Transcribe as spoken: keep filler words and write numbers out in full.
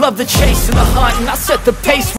love the chase and the hunt, and I set the pace.